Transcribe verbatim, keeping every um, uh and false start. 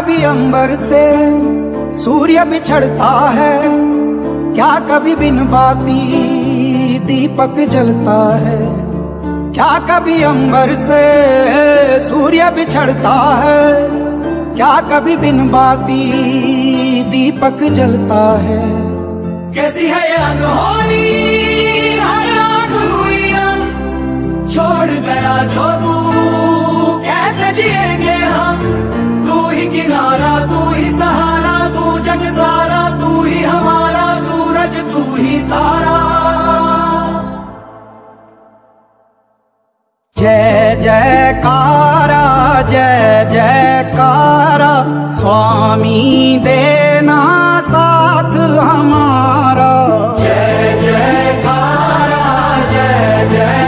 कभी अंबर से सूर्य बिछड़ता है, क्या कभी बिन बाती दीपक जलता है। क्या कभी अंबर से सूर्य बिछड़ता है, क्या कभी बिन बाती दीपक जलता है। कैसी है ये अनहोनी हर रात हुई हम, छोड़ गया जो तू कैसे जिएंगे हम। तू ही किनारा, तू ही सहारा, तू जग सारा, तू ही हमारा सूरज, तू ही तारा। जय जयकारा जय जयकारा, स्वामी देना साथ हमारा। जय जयकारा जय जय